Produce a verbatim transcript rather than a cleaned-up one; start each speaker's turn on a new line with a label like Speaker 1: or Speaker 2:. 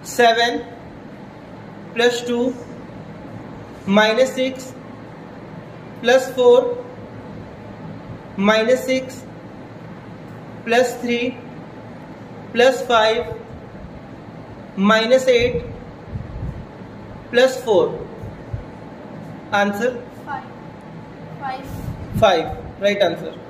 Speaker 1: seven plus two minus six plus four minus six plus three plus five minus eight plus four. Answer?
Speaker 2: five. five.
Speaker 1: five. Right answer.